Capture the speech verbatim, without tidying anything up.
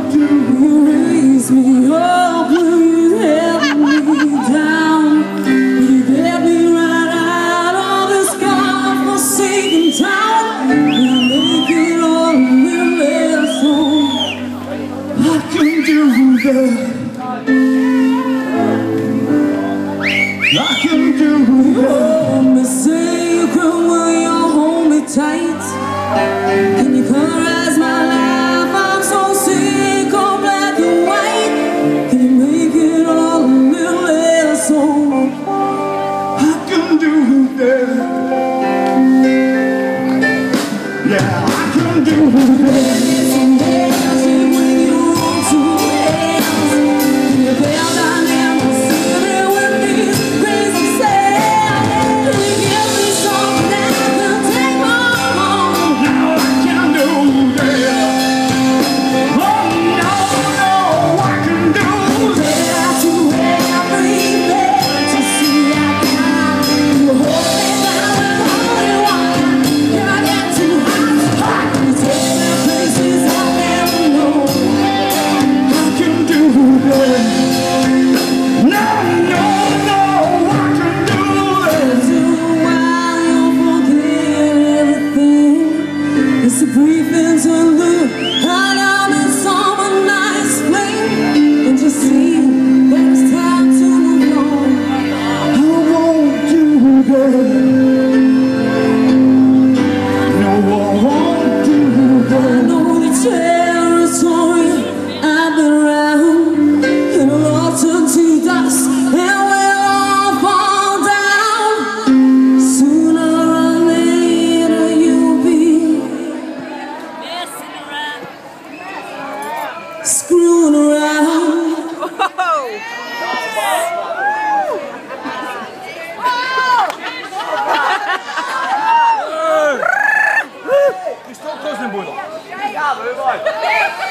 won't do. You raise me up, you help me down. You get me right out of this godforsaken town. You make it all a little less home. I can do that. I can do that. Oh, me say you come when you hold me tight. Can you colorize my life? I'm so sick of black and white. Can you make it all a little less so? I can do that. Yeah, I can do that. Some days when you want to dance, and you feel down in the city with me, crazy sad. Can you give me something that can take my home? Now I can do that. Oh no, no, I can do that. To every bed to see I can. You hold me down with holy water. If I get too hot, hot, you take me places I never know. I can do that. No, no, no, I can do that. Do while you forget everything. It's a brief interlude. Hide out in summer night's flame, and just see that it's time to move on. I won't do that. No, I won't do that. I know the territory I've been around, and it'll all turn to dust, and we'll all fall down. Sooner or later you'll be screwing around. Die stond kost in boel. Ja, we